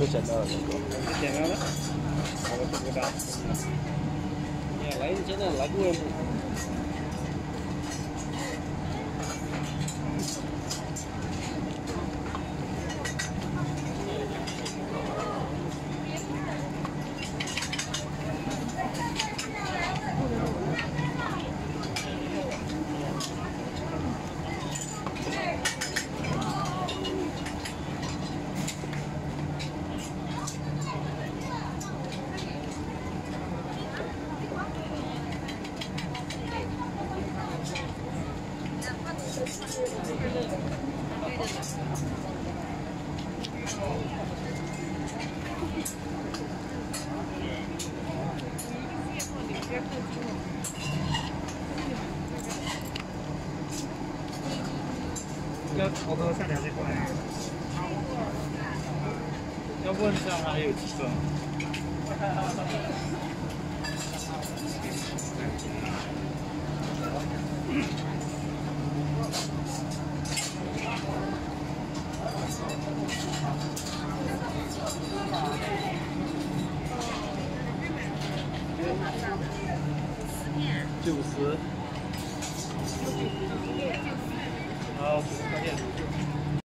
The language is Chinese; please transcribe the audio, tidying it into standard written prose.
之前的那个。 之前的呢？我不知道。你来现在来过不？ 要头哥上2千块，要问一下还有几个？90。好，90块钱。